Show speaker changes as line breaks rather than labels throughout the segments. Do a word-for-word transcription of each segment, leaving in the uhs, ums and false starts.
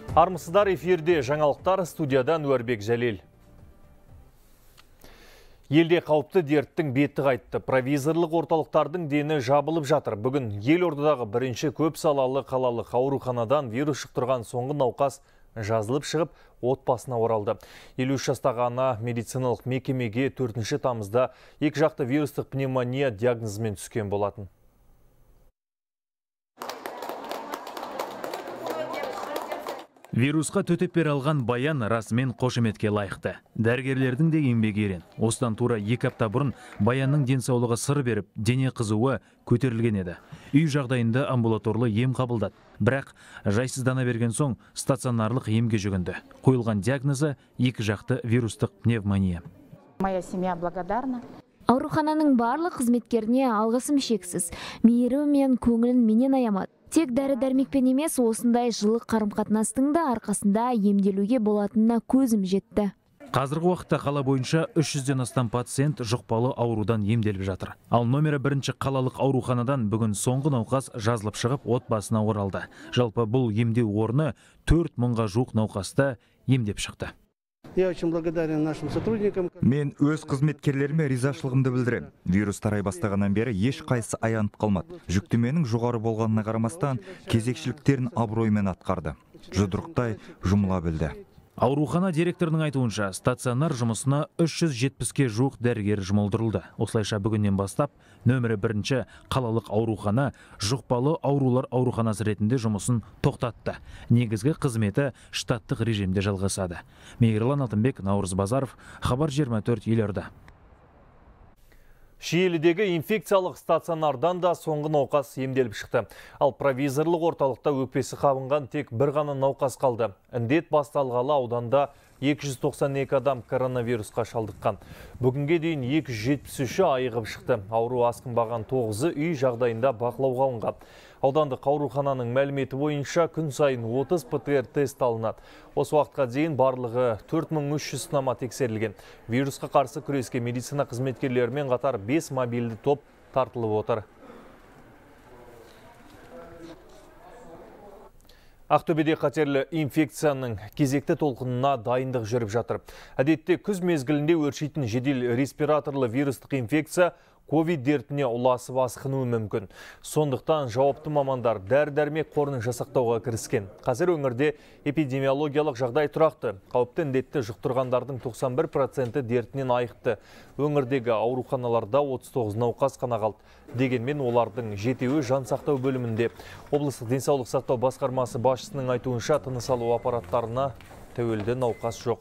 Армысыздар, эфирде жаңалықтар, студиядан Өрбек Жәлел. Елде қауіпті дерттің беті қайтты. Провизорлық орталықтардың дені жабылып жатыр. Бүгін елордадағы бірінші көп салалы қалалық ауруханадан вирус жұқтырған соңғы науқас жазылып шығып, отбасына оралды. елу үш жастағы ана медициналық мекемеге төртінші тамызда екі жақты вирустық пневмония диагнозымен түскен болатын.
Вирусқа төтеп бере алған Баян расымен қошеметке лайықты. Дәрігерлердің де еңбегі ерен. Осыдан тура екі апта бұрын Баянның денсаулығы сыр беріп, дене қызуы көтерілген еді. Үй жағдайында амбулаторлы ем қабылдады. Бірақ жайсыздана берген соң стационарлық емге жүгінді. Қойылған диагнозы екі жақты вирустық пневмония.
Моя семья благодарна.
Аурухананың барлық қызметкеріне алғысым шексіз. Мейірі мен көңілін менен аямады. Тек дәрі-дәрмекпен емес, осындай жылы қарым-қатынастың да арқасында емделуге болатынына көзім жетті.
Қазіргі уақытта қала бойынша үш жүзден астам пациент жұқпалы аурудан емделіп жатыр. Ал номері бірінші қалалық ауруханадан бүгін соңғы науқас жазылып шығып, отбасына оралды. Жалпы бұл емдеу орны төрт мыңға жуық науқасты емдеп шықты.
Я очень благодарен нашим сотрудникам.
Мен өз қызметкерлеріме ризашылығымды білдірем. Вирус тарай бастағаннан бері еш қайсы аянып қалмады. Жүктеменің жоғары болғанына қарамастан кезекшіліктерін абыроймен атқарды. Жұдырықтай жұмыла білді.
Аурухана директорының айтуынша, стационар жұмысына үш жүз жетпіске жуық дәрігер жұмылдырылды. Осылайша бүгіннен бастап нөмірі бірінші қалалық аурухана жұқпалы аурулар ауруханасы ретінде жұмысын тоқтатты. Негізгі қызметі штаттық режимде жалғасады. Мейірлан Алтынбек, Наурыз Базаров, Хабар жиырма төрт, Елорда.
Шиелідегі инфекциялық стационардан да соңғы науқас емделіп шықты. Ал провизорлық орталықта өкпесі қабынған тек бір ғана науқас қалды. Індет басталғалы ауданда екі жүз тоқсан екі адам коронавирусқа шалдыққан. Бүгінге дейін екі жүз жетпіс үші айығып шықты. Ауру асқынбаған тоғызы үй жағдайында бақылауға алынған. Аудандық аурухананың мәліметі бойынша күн сайын отыз ПЦР тест алынады. Осы уақытқа дейін барлығы төрт мың үш жүз сынама тексерілген. Вирусқа қарсы күреске медицина қызметкерлерімен қатар бес мобильді топ тартылып отыр. Ақтөбеде қатерлі инфекцияның кезекті толқынына дайындық жүріп жатыр. Әдетте күз мезгілінде өршитін жедел респираторлы вирустық инфекция ковид дертіне ұласып асқынуы мүмкін. Сондықтан жауапты мамандар дәрі-дәрмек қорын жасақтауға кіріскен. Қазір өңірде эпидемиологиялық жағдай тұрақты. Қауіпті індетті жұқтырғандардың тоқсан бір проценті дертінен айықты. Өңірдегі ауруханаларда отыз тоғыз науқас қана қалды. Дегенмен олардың жетеуі жан сақтау бөлімінде. Облыстық денсаулық сақтау басқармасы басшысының айтуынша тыныс алу аппараттарына тәуелді науқас жоқ.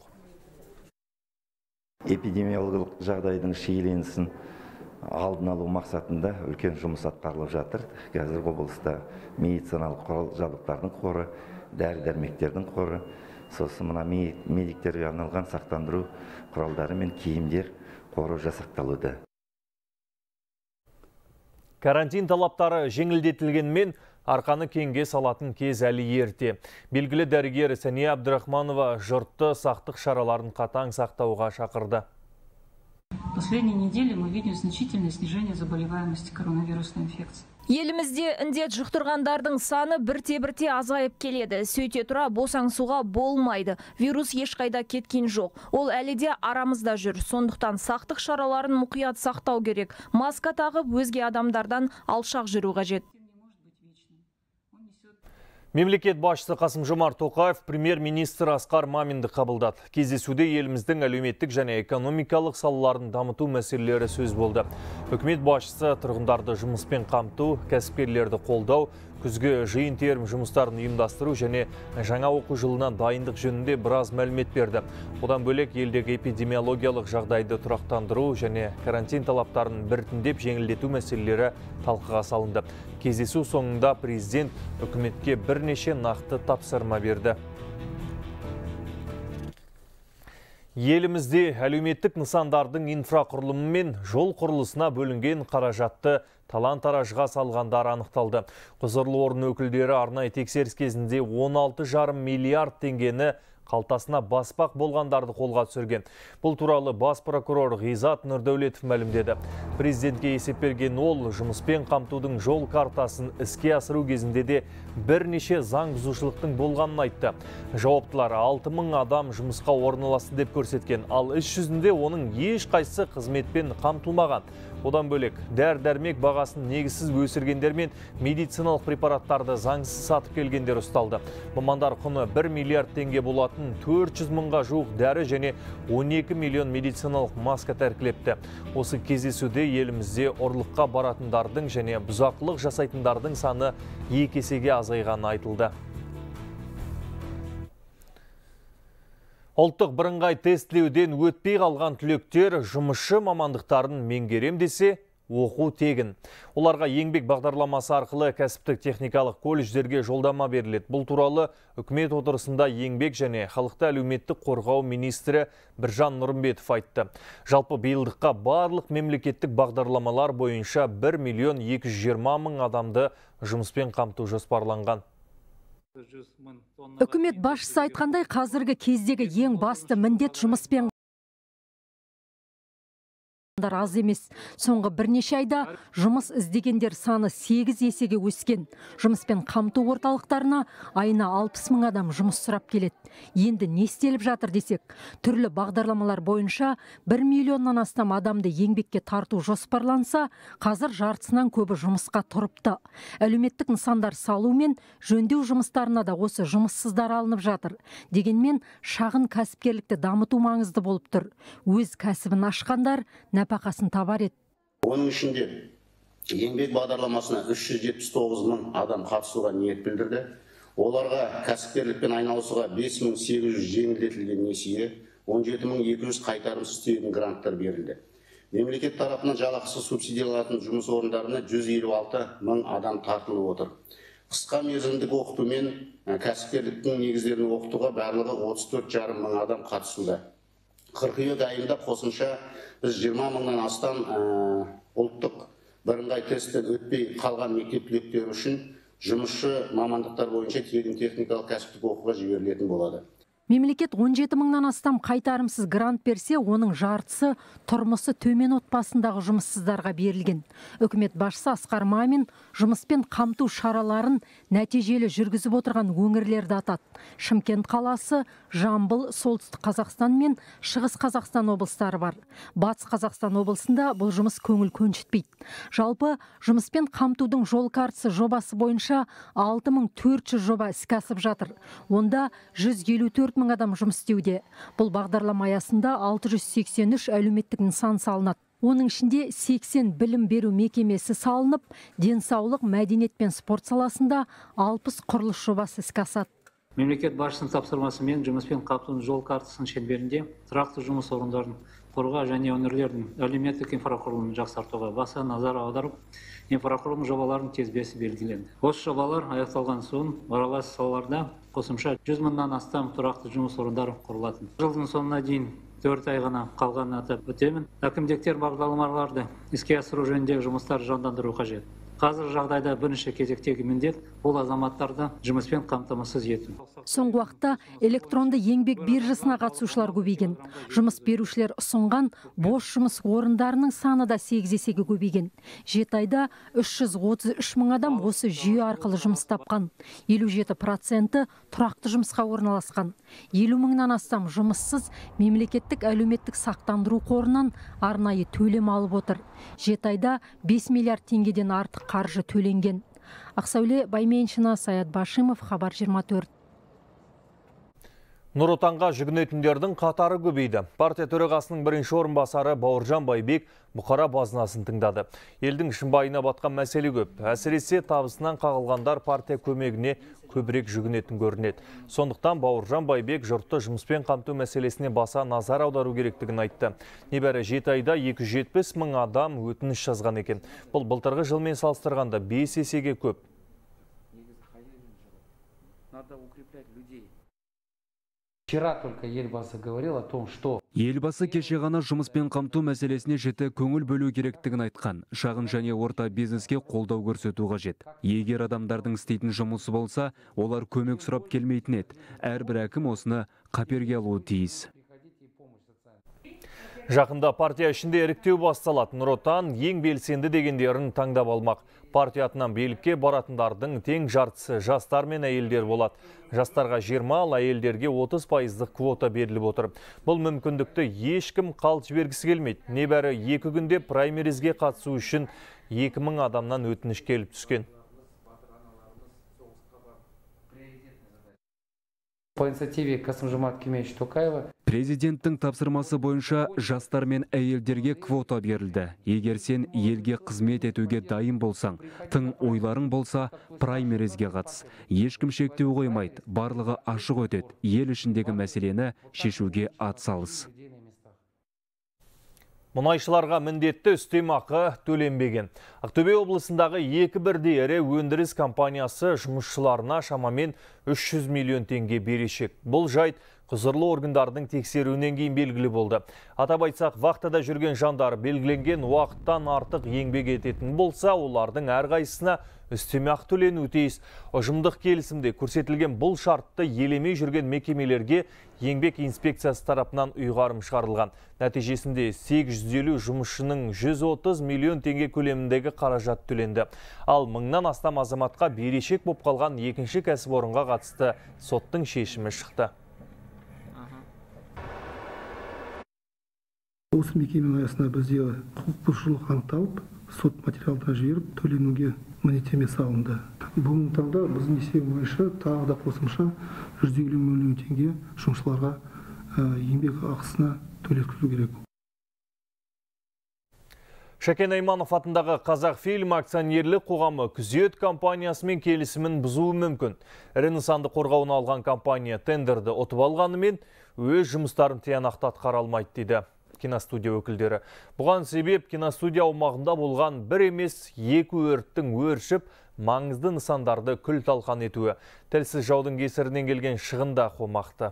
Эпидемиологиялық жағдайдың шиеленісін алдын алу мақсатында үлкен жұмыс атқарылып жатыр. Қазір облыста медициналық құрал жабдықтардың қоры, дәрі-дәрмектердің қоры, сосын мына медиктерге арналған сақтандыру құралдары мен киімдер қоры жасақталуда.
Карантин талаптары жеңілдетілгенмен арқаны кеңге салатын кез әлі ерте. Белгілі дәрігер Сәния Абдрахманова жұртты сақтық шараларын қатаң сақтауға шақырды.
В последние недели мы видим значительное снижение заболеваемости коронавирусной инфекцией.
Елімізде індет жұқтырғандардың саны бірте-бірте азайып келеді. Сөйте тұра босаңсуға болмайды. Вирус ешқайда кеткен жоқ. Ол әлі де арамызда жүр. Сондықтан сақтық шараларын мұқият сақтау керек. Маска тағып өзге адамдардан алшақ жүру қажет.
Мемлекет басшысы Қасым-Жомарт Тоқаев премьер-министр Асқар Маминді қабылдады. Кездесуде еліміздің әлеуметтік және экономикалық салаларын дамыту мәселелері сөз болды. Үкімет басшысы тұрғындарды жұмыспен қамту, кәсіпкерлерді қолдау, күзгі жиын терім жұмыстарын ұйымдастыру және жаңа оқу жылына дайындық жөнінде біраз мәлімет берді. Одан бөлек елдегі эпидемиологиялық жағдайды тұрақтандыру және карантин талаптарын біртіндеп жеңілдету мәселелері талқыға салынды. Кездесу соңында президент үкіметке бірнеше нақты тапсырма берді. Елімізде әлеуметтік нысандардың инфрақұрылымы мен жол құрылысына бөлінген қаражатты талан-таражға салғандар анықталды. Құзырлы орын өкілдері арнайы тексеріс кезінде он алты жарым миллиард теңгені қалтасына баспақ болғандарды қолға түсірген. Бұл туралы бас прокурор Ғизат Нұрдәулетов мәлімдеді. Президентке есеп берген ол, жұмыспен қамтудың жол картасын іске асыру кезінде де бірнеше заң бұзушылықтың болғанын айтты. Жауаптылар алты мың адам жұмысқа орналасты деп көрсеткен, ал іс жүзінде оның ешқайсысы қызметпен қамтылмаған. Одан бөлек, дәрі-дәрмек бағасын негізсіз өсіргендер мен медициналық препараттарды заңсыз сатып келгендер ұсталды. Мамандар құны бір миллиард теңге болатын төрт жүз мыңға жуық дәрі және он екі миллион медициналық маска тәркілепті. Осы кездесуде елімізде ұрлыққа баратындардың және бұзақылық жасайтындардың саны екі есеге азайғаны айтылды. Ұлттық бірыңғай тестілеуден өтпей қалған түлектер жұмысшы мамандықтарын меңгерем десе, оқу тегін. Оларға еңбек бағдарламасы арқылы кәсіптік техникалық колледждерге жолдама беріледі. Бұл туралы үкімет отырысында еңбек және халықты әлеуметтік қорғау министрі Біржан Нұрымбетов айтты. Жалпы биылдыққа барлық мемлекеттік бағдарламалар бойынша бір миллион екі жүз жиырма мың адамды жұмыспен қамту жоспарланған.
Үкімет басшысы айтқандай, қазіргі кездегі ең басты міндет жұмыспен аз емес. Соңғы бірнеше айда жұмыс іздегендер саны сегіз есеге өскен. Жұмыспен қамту орталықтарына айына алпыс мың адам жұмыс сұрап келеді. Енді не істеліп жатыр десек, түрлі бағдарламалар бойынша бір миллионнан астам адамды еңбекке тарту жоспарланса, қазір жартысынан көбі жұмысқа тұрыпты. Әлеуметтік нысандар салу мен жөндеу жұмыстарына да осы жұмыссыздар алынып жатыр. Дегенмен шағын кәсіпкерлікті дамыту маңызды болып тұр. Өз кәсібін ашқандар нәпақасын табар еді.
Оның ішінде еңбек бағдарламасына үш жүз жетпіс тоғыз мың адам қатысуға ниет білдірді. Оларға кәсіпкерлікпен айналысуға бес мың сегіз жүз жеңілдетілген несие, он жеті мың екі жүз қайтарымсыз тегін гранттар берілді. Мемлекет тарапынан жалақысы субсидияланатын жұмыс орындарына жүз елу алты мың адам тартылып отыр. Қысқа мерзімдік оқытумен кәсіпкерліктің негіздерін оқытуға барлығы отыз төрт жарым мың адам қатысуда. Қыркүйек айында қосымша біз жиырма мыңнан астам ұлттық бірыңғай тесттен өтпей қалған мектеп түлектері үшін жұмысшы мамандықтар бойынша тегін техникалық кәсіптік оқуға жіберілетін болады.
Мемлекет он жеті мыңнан астам қайтарымсыз грант берсе, оның жартысы тұрмысы төмен отбасындағы жұмыссыздарға берілген. Үкімет басшысы Асқар Мамин жұмыспен қамту шараларын нәтижелі жүргізіп отырған өңірлерді атады. Шымкент қаласы, Жамбыл, Солтүстік Қазақстан мен Шығыс Қазақстан облыстары бар. Батыс Қазақстан облысында бұл жұмыс көңіл көншітпейді. Жалпы жұмыспен қамтудың жол картасы жобасы бойынша алты мың төрт жүз жоба іске асып жатыр. Онда жүз елу төрт мың адам жұмыс істеуде. Бұл бағдарлама аясында алты жүз сексен үш әлеуметтік нысан салынады. Оның ішінде сексен білім беру мекемесі салынып, денсаулық, мәдениет пен спорт саласында алпыс құрылыс жобасы іске асады.
Мемлекет басшысының тапсырмасымен жұмыспен қамтудың жол картасының шеңберінде тұрақты жұмыс орындарын қорғау және өңірлердің әлеуметтік инфрақұрылымын жақсартуға баса назар аударып, инфрақұрылым жобаларының тізбесі белгіленді. Осы жобалар аяқталған соң аралас салаларда қосымша жүз мыңнан астам тұрақты жұмыс орындары құрылатын. Жылдың соңына дейін төрт ай ғана қалғанын атап өтемін. Әкімдіктер бағдарламаларды іске асыру жөніндегі жұмыстар жандандыру қажет. Қазір жағдайда бірінші кезектегі міндет бұл азаматтарды жұмыспен қамтамасыз ету.
Соңғы уақытта электронды еңбек биржасына қатысушылар көбейген. Жұмыс берушілер ұсынған бос жұмыс орындарының саны да сегіз есеге көбейген. жеті айда үш жүз отыз үш мың адам осы жүйе арқылы жұмыс тапқан. елу жеті проценті тұрақты жұмысқа орналасқан. елу мыңнан астам жұмыссыз мемлекеттік әлеуметтік сақтандыру қорынан арнайы төлем алып отыр. жеті айда бес миллиард теңгеден артық қаржы төленген. Ақсәуле Байменшина, Саят Башимов, Хабар жиырма төрт.
Нұр Отанға жүгінетіндердің қатары көбейді. Партия төрағасының бірінші орынбасары Бауыржан Байбек бұқара базынасын тыңдады. Елдің шымбайына батқан мәселе көп. Әсіресе табысынан қағылғандар партия көмегіне көбірек жүгінетін көрінеді. Сондықтан Бауыржан Байбек жұртты жұмыспен қамту мәселесіне баса назар аудару керектігін айтты. Небәрі жеті айда екі жүз жетпіс мың адам өтініш жазған екен. Бұл былтырғы жылмен салыстырғанда бес есеге көп.
Вчера только елбасы говорил о том, что
Елбасы кеше ғана жұмыспен қамту мәселесіне жіті көңіл бөлу керектігін айтқан. Шағын және орта бизнеске қолдау көрсету қажет. Егер адамдардың істейтін жұмысы болса, олар көмек сұрап келмейтін еді. Әрбір әкім осыны қаперге алуы тиіс.
Жақында партия ішінде іріктеу басталады. Нұр Отан ең белсенді дегендерін таңдап алмақ. Партия атынан билікке баратындардың тең жартысы жастар мен әйелдер болады. Жастарға жиырма, ал әйелдерге отыз пайыздық квота беріліп отыр. Бұл мүмкіндікті ешкім қалт жібергісі келмейді. Небәрі екі күнде праймеризге қатысу үшін екі мың адамнан өтініш келіп түскен.
По инициативе Касым-Жомарт Кемелевича Токаева
Президенттің тапсырмасы бойынша жастар мен әйелдерге квота берілді. Егер сен елге қызмет етуге дайын болсаң, тың ойларың болса, праймеризге қатыс. Ешкім шектеу қоймайды, барлығы ашық өтеді. Ел ішіндегі мәселені шешуге атсалыс.
Мұнайшыларға міндетті үстемақы төленбеген. Ақтөбе облысындағы екі бірдей ірі өндіріс компаниясы жұмысшыларына шамамен үш жүз миллион теңге берешек. Бұл жайт құзырлы органдардың тексеруінен кейін белгілі болды. Атап айтсақ, вахтада жүрген жандар белгіленген уақыттан артық еңбек ететін болса, олардың әрқайсысына үстемақы төленуі тиіс. Ұжымдық келісімде көрсетілген бұл шартты елемей жүрген мекемелерге еңбек инспекциясы тарапынан ұйғарым шығарылған. Нәтижесінде сегіз жүз елу жұмысшының жүз отыз миллион теңге көлеміндегі қаражат төленді. Ал мыңнан астам азаматқа берешек боп қалған екінші кәсіпорынға қатысты соттың шешімі шықты.
Осы мекеменің аясында бізде құқық бұзушылық анықталып, сот материалдар жіберіп, төленуге міндеттеме салынды. Бүгінгі таңда біздің есебі бойынша тағы да қосымша жүз елу миллион теңге жұмысшыларға еңбек ақысына төлеткізу керек.
Шәкен Айманов атындағы Қазақфильм акционерлік қоғамы күзет компаниясымен келісімін бұзуы мүмкін. Ірі нысанды қорғауына алған компания тендерді ұтып алғанымен өз жұмыстарын тиянақты атқара алмайды дейді киностудия өкілдері. Бұған себеп киностудия аумағында болған бір емес екі өрттің өршіп, маңызды нысандарды күл талқан етуі. Тілсіз жаудың кесірінен келген шығында қомақты.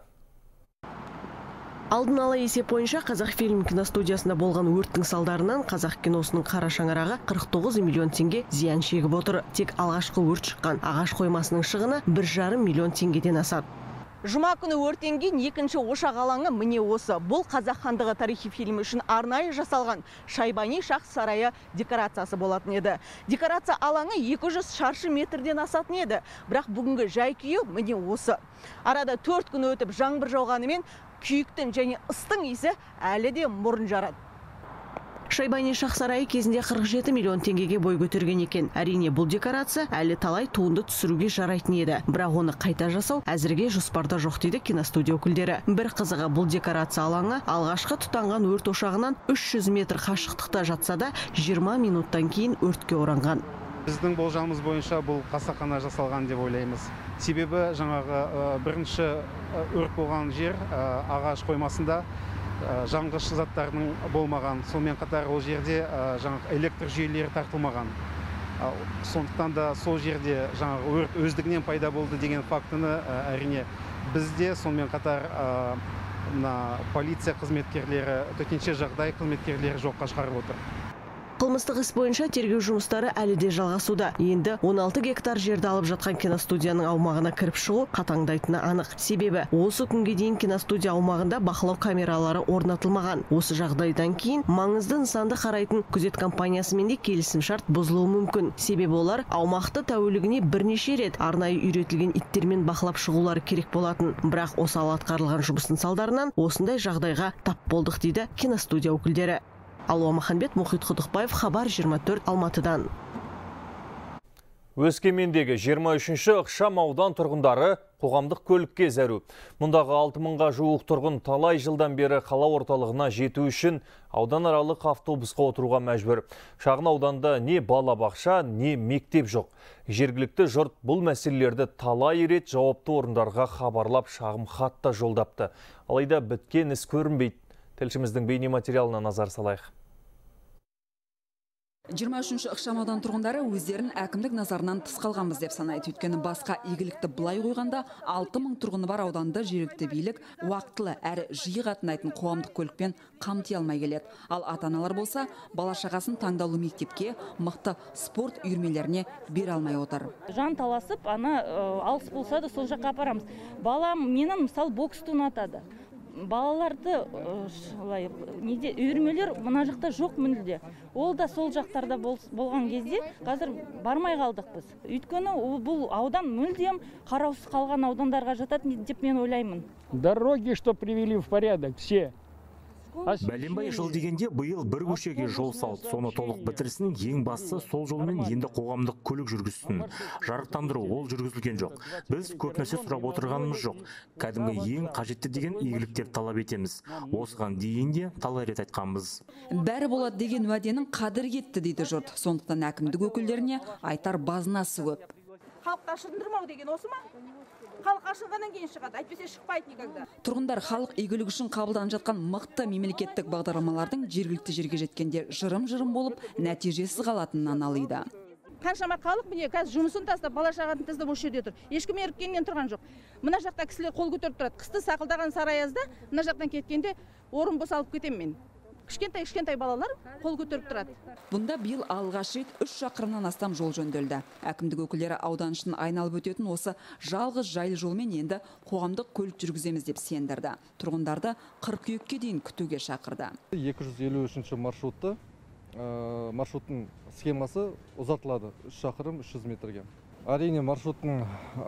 Алдын ала есеп бойынша Қазақфильм киностудиясында болған өрттің салдарынан қазақ киносының қара шаңырағы қырық тоғыз миллион теңге зиян шегіп отыр. Тек алғашқы өрт шыққан ағаш қоймасының шығыны бір жарым миллион теңгеден асады.
Жұма күні өртенген екінші ошақ алаңы міне осы. Бұл Қазақ хандығы тарихи фильмі үшін арнайы жасалған Шайбани шах сарайы декорациясы болатын еді. Декорация алаңы екі жүз шаршы метрден асатын еді. Бірақ бүгінгі жай күйі міне осы. Арада төрт күн өтіп жаңбыр жауғанымен күйіктің және ыстың иісі әлі де мұрын жарады.
Шайбани шах сарайы кезінде қырық жеті миллион теңгеге бой көтерген екен. Әрине бұл декорация әлі талай туынды түсіруге жарайтын еді. Бірақ оны қайта жасау әзірге жоспарда жоқ дейді киностудия өкілдері. Бір қызығы, бұл декорация алаңы алғашқы тұтанған өрт ошағынан үш жүз метр қашықтықта жатса да жиырма минуттан кейін өртке оранған.
Біздің болжамымыз бойынша бұл қасақана жасалған деп ойлаймыз. Себебі жаңағы бірінші өрт болған жер ағаш қоймасында жанғыш заттардың болмаған. Сонымен қатар ол жерде жаңағы электр жүйелері тартылмаған. Сондықтан да сол жерде жаңағы өрт өздігінен пайда болды деген фактіні әрине бізде, сонымен қатар полиция қызметкерлері, төтенше жағдай қызметкерлері жоққа шығарып отыр.
Қылмыстық іс бойынша тергеу жұмыстары әлі де жалғасуда. Енді он алты гектар жерді алып жатқан киностудияның аумағына кіріп шығу қатаңдайтыны анық. Себебі осы күнге дейін киностудия аумағында бақылау камералары орнатылмаған. Осы жағдайдан кейін маңызды нысанды қарайтын күзет компаниясымен де келісімшарт бұзылуы мүмкін. Себебі олар аумақты тәулігіне бірнеше рет арнайы үйретілген иттермен бақылап шығулары керек болатын. Бірақ осал атқарылған жұмыстың салдарынан осындай жағдайға тап болдық дейді киностудия өкілдері. Алуа Маханбет, Мұхит Құдықбаев, Хабар жиырма төрт, Алматыдан.
Өскемендегі жиырма үшінші ықшам аудан тұрғындары қоғамдық көлікке зәру. Мұндағы алты мыңға жуық тұрғын талай жылдан бері қала орталығына жету үшін ауданаралық автобусқа отыруға мәжбүр. Шағын ауданда не балабақша, не мектеп жоқ. Жергілікті жұрт бұл мәселелерді талай рет жауапты орындарға хабарлап шағым хатта жолдапты. Алайда біткен іс көрінбейді. Тілшіміздің бейне материалына назар салайық.
жиырма үшінші ықшамаудан тұрғындары өздерін әкімдік назарынан тыс қалғанбыз деп санайды. Өйткені басқа игілікті былай қойғанда алты мың тұрғыны бар ауданды жергілікті билік уақытылы әрі жиі қатынайтын қоғамдық көлікпен қамти алмай келеді. Ал ата-аналар болса бала шағасын таңдаулы мектепке, мықты спорт үйірмелеріне бере алмай отыр.
Жан таласып, ана алыс болса да сол жаққа апарамыз. Балам менің мысалы боксты ұнатады. Балаларды неде үйірмелер мына жақта жоқ мүлде. Ол да сол жақтарда болған кезде қазір бармай қалдық біз. Өйткені бұл аудан мүлдем қараусыз қалған аудандарға жатады деп мен ойлаймын.
Дороги, что привели в порядок, все.
Бәленбай жыл дегенде бұйыл бір көшеге жол салып, соны толық бітірсін, ең бастысы сол жолмен енді қоғамдық көлік жүргізсін. Жарықтандыру ол жүргізілген жоқ. Біз көп нәрсе сұрап отырғанымыз жоқ. Кәдімгі ең қажетті деген игіліктер талап етеміз. Осыған дейін де талай рет айтқанбыз.
Бәрі болады деген уәденің қадір кетті дейді жұрт. Сондықтан әкімдік өкілдеріне айтар базынасы көп.
Халыққа шындырмау деген осы ма? Халық ашылғаннан кейін шығады, әйтпесе шықпайды никогда.
Тұрғындар халық игілігі үшін қабылданып жатқан мықты мемлекеттік бағдарламалардың жергілікті жерге жеткенде жырым-жырым болып, нәтижесіз қалатынын аналайды.
Қаншама халық міне қазір жұмысын тастап, бала шағасын тастап осы жерде тұр. Ешкім еріккеннен тұрған жоқ. Мына жақта кісілер қол көтеріп тұрады. Қысты сақылдаған сараязда мына жақтан кеткенде орын бос алып кетемін мен. Кішкентай-кішкентай балалар қол көтеріп тұрады.
Бұнда биыл алғаш рет үш шақырымнан астам жол жөнделді. Әкімдік өкілдері аудан ішін айналып өтетін осы жалғыз жайлы жолмен енді қоғамдық көлік жүргіземіз деп сендірді. Тұрғындарды қыркүйекке дейін күтуге шақырды.
екі жүз елу үшінші маршрутты маршруттың схемасы ұзартылады үш шақырым үш жүз метрге. Әрине маршруттың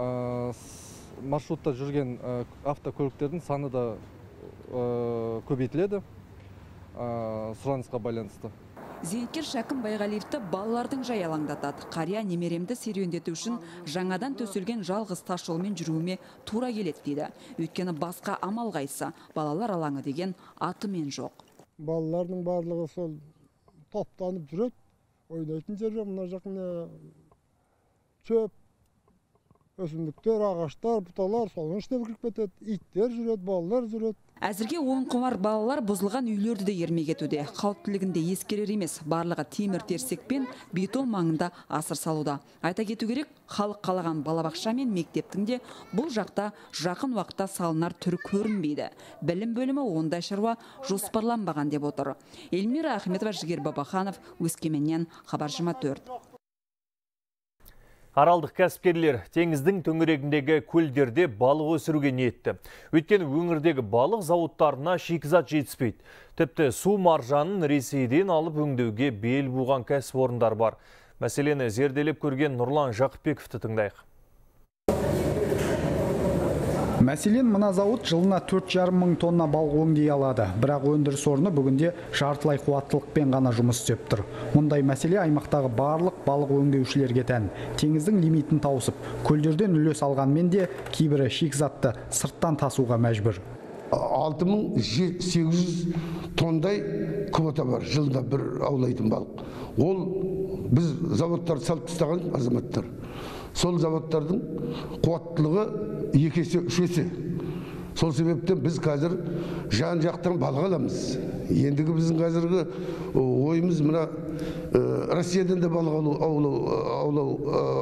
маршрутта жүрген автокөліктердің саны да көбейтіледі. Сұранысқа байланысты.
Зейнеткер Шәкім Байғалиевті балалардың жай алаңдатады. Қария немеремді серуендету үшін жаңадан төселген жалғыз тас жолмен жүруіме тура келеді дейді. Өйткені басқа амал қайсы, балалар алаңы деген атымен жоқ.
Балалардың барлығы сол топтанып жүреді. Ойнайтын жер жоқ, мына жақында шөп, өсімдіктер, ағаштар, бұталар, соның ішіне кіріп кетеді. Иттер жүреді, балалар жүреді.
Әзірге ойын құмар балалар бұзылған үйлерді де ермек етуде. Қауіптілігінде ескерер емес, барлығы темір терсек пен бетон маңында асыр салуда. Айта кету керек, халық қалаған балабақша мен мектептің де бұл жақта жақын уақытта салынар түрі көрінбейді. Білім бөлімі ондай шаруа жоспарланбаған деп отыр. Эльмира Ахметова, Жігер Бабаханов, Өскеменнен, Хабар жиырма төрт.
Аралдық кәсіпкерлер теңіздің төңірегіндегі көлдерде балық өсіруге ниетті. Өйткені өңірдегі балық зауыттарына шикізат жетіспейді. Тіпті су маржанын Ресейден алып өңдеуге бел буған кәсіпорындар бар. Мәселені зерделеп көрген Нұрлан Жақыпбековті тыңдайық.
Мәселен, мына зауыт жылына төрт жарым мың тонна балық өңдей алады. Бірақ өндіріс орны бүгінде жартылай қуаттылықпен ғана жұмыс істеп тұр. Мұндай мәселе аймақтағы барлық балық өңдеушілерге тән. Теңіздің лимитін тауысып, көлдерден үлес алғанмен де кейбірі шикізатты сырттан тасуға мәжбүр.
алты мың сегіз жүз тондай квота бар, жылда бір аулайтын балық. Ол біз заводтар салып тастаған азаматтар. Сол заводтардың қуаттылығы екі есе, үш есе. Сол себептен біз қазір жан жақтан балық аламыз. Ендігі біздің қазіргі ойымыз мына Россиядан да балық аулау,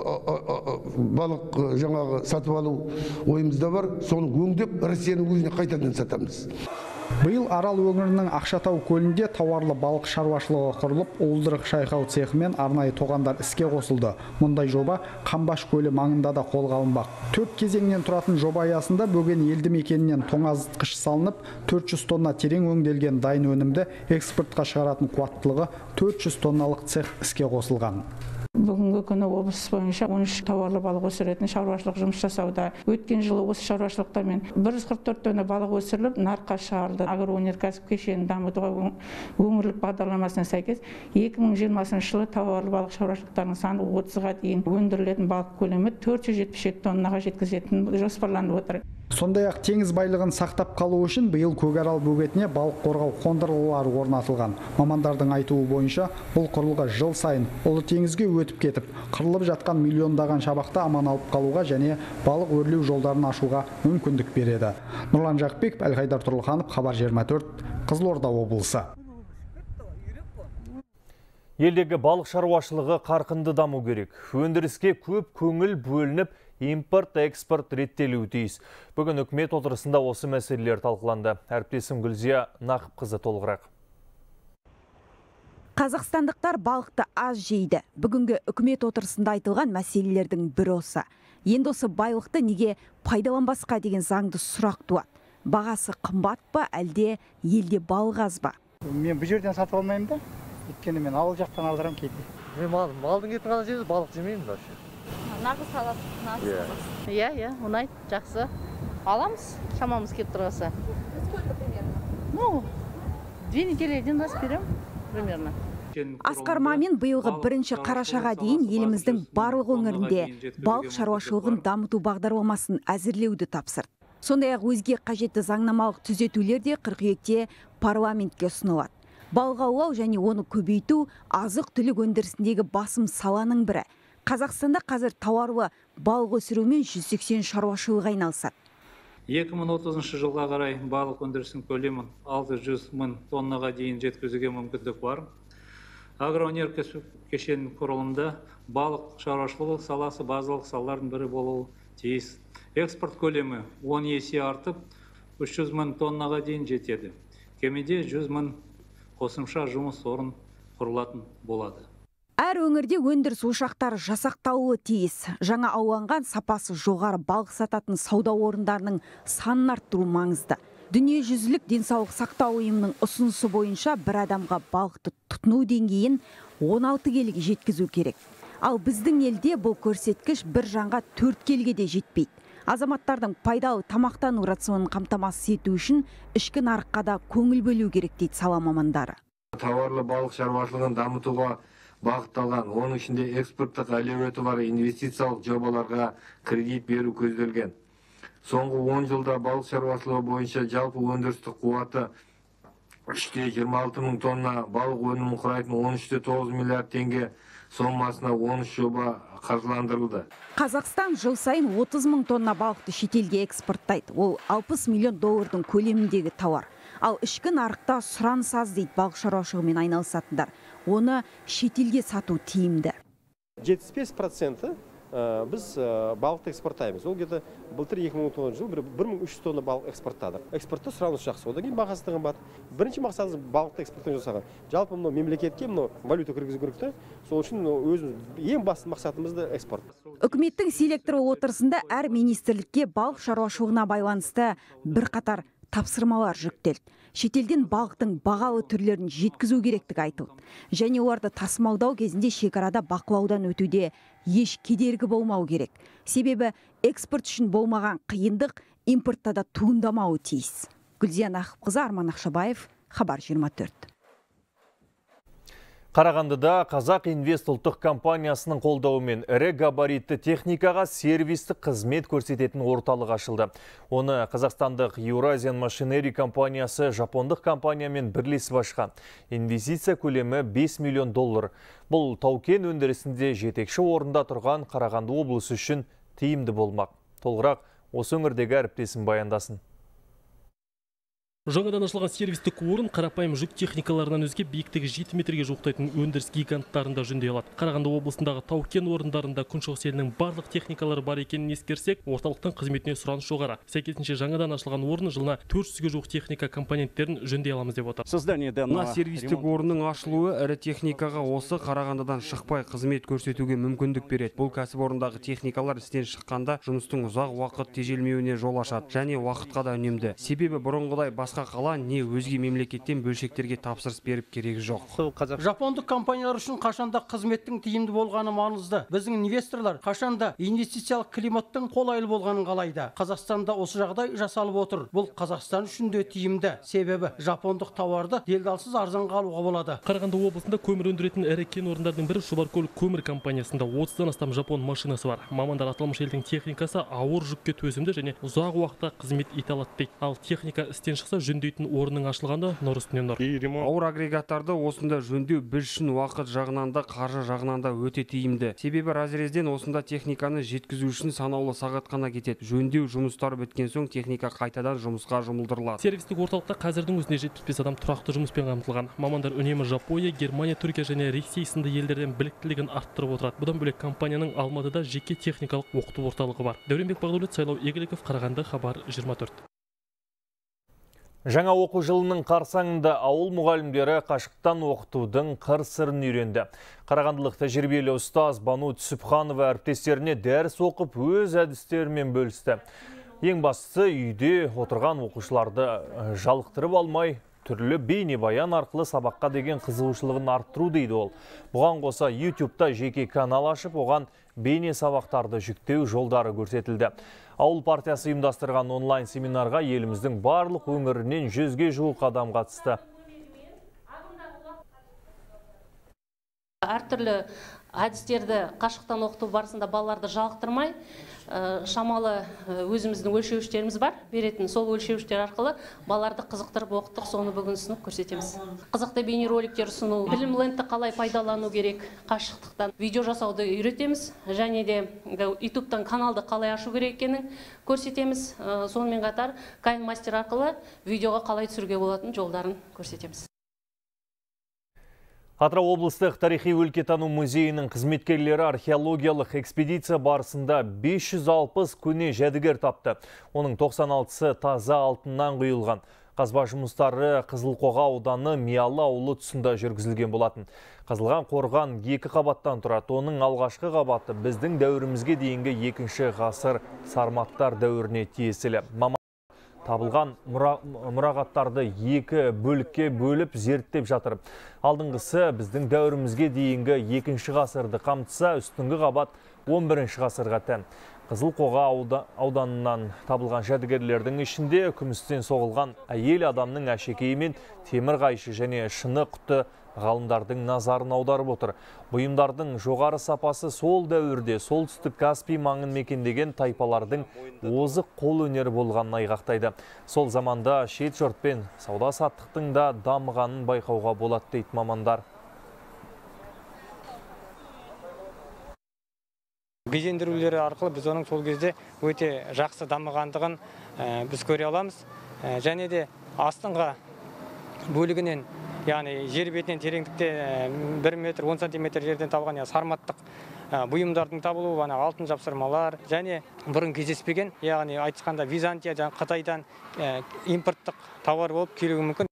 балық жаңағы сатып алу ойымызда бар. Соны өңдеп Россияның өзіне қайтадан сатамыз.
Биыл Арал өңірінің Ақшатау көлінде тауарлы балық шаруашылығы құрылып, уылдырық шайқау цехы мен арнайы тоғандар іске қосылды. Мұндай жоба Қамбаш көлі маңында да қолға алынбақ. Төрт кезеңнен тұратын жоба аясында бөген елді мекенінен тоңазытқыш салынып, төрт жүз тонна терең өңделген дайын өнімді экспортқа шығаратын қуаттылығы төрт жүз тонналық цех іске қосылған.
Бүгінгі күні облыс бойынша он үш тауарлы балық өсіретін шаруашылық жұмыс жасауда. Өткен жылы осы шаруашылықтармен бір жүз қырық төрт тонна балық өсіріліп, нарыққа шығарылды. Агроөнеркәсіп кешенін дамытуға өңірлік бағдарламасына сәйкес екі мың жиырмасыншы жылы тауарлы балық шаруашылықтарының саны отызға дейін өндірілетін балық көлемі төрт жүз жетпіс жеті тоннаға жеткізетін жоспарланып отыр.
Сондай-ақ теңіз байлығын сақтап қалу үшін биыл Көкарал бөгетіне балық қорғау қондырғылары орнатылған. Мамандардың айтуы бойынша бұл құрылғы жыл сайын ұлы теңізге өтіп кетіп, қырылып жатқан миллиондаған шабақты аман алып қалуға және балық өрлеу жолдарын ашуға мүмкіндік береді. Нұрлан Жақыпбеков, Әлхайдар Тұрлыханов, Хабар жиырма төрт, Қызылорда облысы.
Елдегі балық шаруашылығы қарқынды даму керек. Өндіріске көп көңіл бөлініп, импорт, экспорт реттелуі тиіс. Бүгін үкімет отырысында осы мәселелер талқыланды. Әріптесім Гүлзия Нақыпқызы толығырақ.
Қазақстандықтар балықты аз жейді. Бүгінгі үкімет отырысында айтылған мәселелердің бірі осы. Енді осы байлықты неге пайдаланбасқа деген заңды сұрақ туады. Бағасы қымбат па, әлде елде балық аз ба?
Мен бұл жерден сатып алмаймын да. Өйткені мен ауыл жақтан алдырам кейде.
Мен малдың малдың етін ғана жейміз, балық жемеймін вообще.
Нағыз салат, нағыз салат. Иә, иә, ұнайды, жақсы. Аламыз, шамамыз келіп тұрғаса. Ну, две неделяден бас берем примерно.
Асқар Мамин биылғы бірінші қарашаға дейін еліміздің барлық өңірінде балық шаруашылығын дамыту бағдарламасын әзірлеуді тапсырды. Сондай-ақ өзге қажетті заңнамалық түзетулер де қыркүйекте парламентке ұсынылады. Балық аулау және оны көбейту азық-түлік өндірісіндегі басым саланың бірі. Қазақстанда қазір тауарлы балық өсірумен жүз сексен шаруашылық айналысады.
екі мың отызыншы жылға қарай балық өндірісінің көлемін алты жүз мың тоннаға дейін жеткізуге мүмкіндік бар. Агроөнеркәсіп кешенінің құрылымында балық шаруашылығы саласы базалық салалардың бірі болуы тиіс. Экспорт көлемі он есе артып, үш жүз мың тоннаға дейін жетеді. Кемеде жүз мың қосымша жұмыс орын құрылатын болады.
Әр өңірде өндіріс ошақтары жасақталуы тиіс. Жаңа ауланған сапасы жоғары балық сататын сауда орындарының санын арттыру маңызды. Дүниежүзілік денсаулық сақтау ұйымының ұсынысы бойынша бір адамға балықты тұтыну деңгейін он алты келіге жеткізу керек. Ал біздің елде бұл көрсеткіш бір жанға төрт келіге де жетпейді. Азаматтардың пайдалы тамақтану рационын қамтамасыз ету үшін ішкі нарыққа да көңіл бөлу керек дейді сала мамандары.
Тауарлы балық шаруашылығын дамытуға бағытталған, оның ішінде экспорттық әлеуеті бар инвестициялық жобаларға кредит беру көзделген. Соңғы он жылда балық шаруашылығы бойынша жалпы өндірістік қуаты үш те жиырма алты мың тонна, балық өнімін құрайтын он үш те тоғыз миллиард теңге сомасына он үш жоба қаржыландырылды.
Қазақстан жыл сайын отыз мың тонна балықты шетелге экспорттайды. Ол алпыс миллион доллардың көлеміндегі тауар. Ал ішкі нарықта сұраныс аз дейді балық шаруашылығымен айналысатындар. Оны шетелге сату тиімді.
жетпіс бес проценті біз балықты экспорттаймыз. Ол где-то былтыр екі мың он тоғызыншы жыл бір мың үш жүз тонна балық экспорттадық. Экспортта сұраныс жақсы. Одан кейін бағасы да қымбат. Бірінші мақсатымыз балықты экспорттау жасаған. Жалпы мынау мемлекетке мынау валюта кіргізу керек те. Сол үшін өзіміз ең басты мақсатымыз да экспорт.
Үкіметтің селекторы отырысында әр министрлікке балық шаруашылығына байланысты бірқатар тапсырмалар жүктелді. Шетелден балықтың бағалы түрлерін жеткізу керектігі айтылды. Және оларды тасымалдау кезінде шекарада бақылаудан өтуде еш кедергі болмау керек. Себебі экспорт үшін болмаған қиындық импортта да туындамауы тиіс. Гүлзия Нақыпқызы, Арман Ақшабаев, Хабар жиырма төрт.
Қарағандыда Қазақ Инвест ұлттық компаниясының қолдауымен ірі габаритті техникаға сервистік қызмет көрсететін орталық ашылды. Оны қазақстандық Eurasian Machinery компаниясы жапондық компаниямен бірлесіп ашқан. Инвестиция көлемі бес миллион доллар. Бұл тау-кен өндірісінде жетекші орында тұрған Қарағанды облысы үшін тиімді болмақ. Толығырақ осы өңірдегі әріптесім баяндасын.
Жаңадан ашылған сервистік орын қарапайым жүк техникаларынан өзге биіктігі жеті метрге жуықтайтын өндіріс гиганттарында жөндей алады. Қарағанды облысындағы тау-кен орындарында күншығыс елінің барлық техникалары бар екенін ескерсек, орталықтың қызметіне сұраныс жоғары. Сәйкесінше жаңадан ашылған орын жылына төрт жүзге жуық техника компоненттерін жөндей аламыз деп отыр.
Мына сервистік орынның ашылуы ірі техникаға осы Қарағандыдан шықпай қызмет көрсетуге мүмкіндік береді. Бұл кәсіпорындағы техникалар істен шыққанда жұмыстың ұзақ уақыт тежелмеуіне жол ашады және уақытқа да үнемді. Себебі бұрынғыдай басқа қала не өзге мемлекеттен бөлшектерге тапсырыс беріп керегі жоқ.
Жапондық компаниялар үшін қашанда қызметтің тиімді болғаны маңызды. Біздің инвесторлар қашанда инвестициялық климаттың қолайлы болғанын қалайды. Қазақстанда осы жағдай жасалып отыр. Бұл Қазақстан үшін де тиімді. Себебі жапондық тауарды делдалсыз арзанға алуға болады.
Қарағанды облысында көмір өндіретін ірі кен орындардың бірі Шұбаркөл көмір компаниясында отыздан астам жапон машинасы бар. Мамандар аталмыш елдің техникасы ауыр жүкке төзімді және ұзақ уақытта қызмет ете алады дейді. Ал техника істен шықса жөндейтін орынның ашылғаны нұр үстіне нұр.
Ауыр агрегаттарды осында жөндеу біз үшін уақыт жағынан да қаржы жағынан да өте тиімді. Себебі разрезден осында техниканы жеткізу үшін санаулы сағат қана кетеді. Жөндеу жұмыстары біткен соң техника қайтадан жұмысқа жұмылдырылады.
Сервистік орталықта қазірдің өзінде жетпіс бес адам тұрақты жұмыспен қамтылған. Мамандар үнемі Жапония, Германия, Түркия және Ресей сынды елдерден біліктілігін арттырып отырады. Бұдан бөлек компанияның Алматыда жеке техникалық оқыту орталығы бар. Дәуренбек Бағдәулет, Сайлау Игіліков, Қарағанды, Хабар жиырма төрт.
Жаңа оқу жылының қарсаңында ауыл мұғалімдері қашықтан оқытудың қыр-сырын үйренді. Қарағандылық тәжірибелі ұстаз Бану Түсіпханова әріптестеріне дәріс оқып, өз әдістерімен бөлісті. Ең бастысы үйде отырған оқушыларды жалықтырып алмай, түрлі бейнебаян арқылы сабаққа деген қызығушылығын арттыру дейді ол. Бұған қоса ютубта жеке канал ашып, оған бейне сабақтарды жүктеу жолдары көрсетілді. Ауыл партиясы ұйымдастырған онлайн семинарға еліміздің барлық өңірінен жүзге жуық адам қатысты.
Әртүрлі әдістерді қашықтан оқыту барысында балаларды жалықтырмай, шамалы өзіміздің өлшеуіштеріміз бар, беретін сол өлшеуіштер арқылы балаларды қызықтырып оқыттық, соны бүгін ұсынып көрсетеміз. Қызықты бейнероликтер ұсыну, білім-лентті қалай пайдалану керек, қашықтықтан видео жасауды үйретеміз, және де ютубтан каналды қалай ашу керек екенін көрсетеміз. Сонымен қатар KineMaster арқылы видеоға қалай түсіруге болатын жолдарын көрсетеміз.
Атырау облыстық тарихи өлкетану музейінің қызметкерлері археологиялық экспедиция барысында бес жүз алпыс көне жәдігер тапты. Оның тоқсан алтысы таза алтыннан құйылған. Қазба жұмыстары Қызылқоға ауданы Миялы ауылы тұсында жүргізілген болатын. Қазылған қорған екі қабаттан тұрады. Оның алғашқы қабаты біздің дәуірімізге дейінгі екінші ғасыр сарматтар дәуіріне тиесілі. Табылған мұрағаттарды екі бөлікке бөліп зерттеп жатыр. Алдыңғысы біздің дәуірімізге дейінгі екінші ғасырды қамтыса, үстіңгі қабат он бірінші ғасырға тән. Қызылқоға ауданынан табылған жәдігерлердің ішінде күмістен соғылған әйел адамның әшекейі мен темір қайшы және шыны құты ғалымдардың назарын аударып отыр. Бұйымдардың жоғары сапасы сол дәуірде солтүстік Каспий маңын мекендеген тайпалардың озық қол өнері болғанын айғақтайды. Сол заманда шет жұртпен сауда саттықтың да дамығанын байқауға болады дейді мамандар.
Безендірулері арқылы біз оның сол кезде өте жақсы дамығандығын біз көре аламыз. Және де астыңғы бөлігінен, яғни жер бетінен тереңдікте бір метр он сантиметр жерден табылған сарматтық бұйымдардың табылуы, алтын жапсырмалар және бұрын кездеспеген, яғни айтқанда Византия, Қытайдан импорттық тауар болып келуі мүмкін.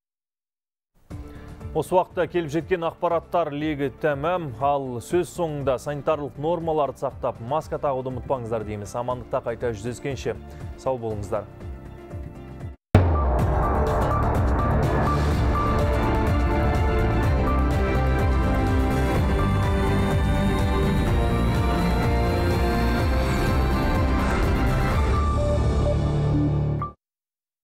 Осы уақытта келіп жеткен ақпараттар легі тәмам, ал сөз соңында санитарлық нормаларды сақтап, маска тағуды ұмытпаңыздар дейміз. Амандықта қайта жүздескенше сау болыңыздар.